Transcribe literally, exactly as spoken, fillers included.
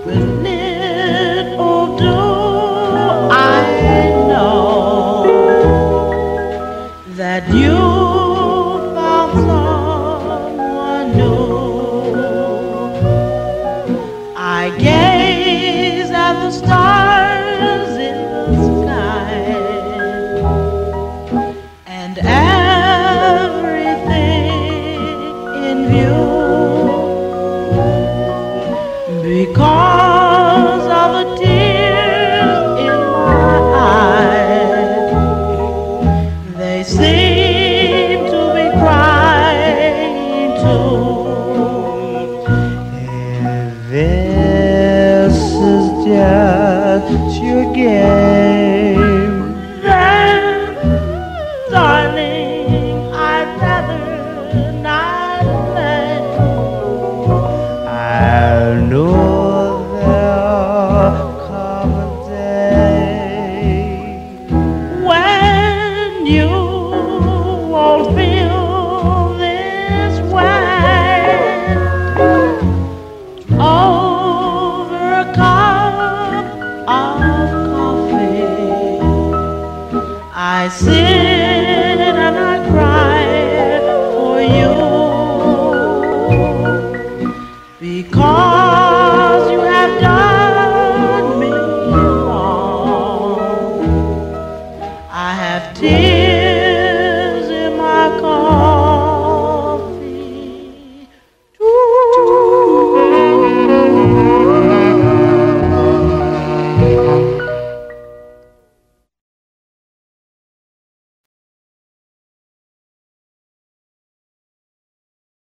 Little do I know that you found someone new. I gaze at the stars in the sky and everything in view. Because of the tears in my eyes, they seem to be crying too. If this is just your game, then, darling, I'd rather not play. I know there'll come a day When you won't feel this way over a cup of coffee, I sit and I cry for you, because you have done me wrong. I have tears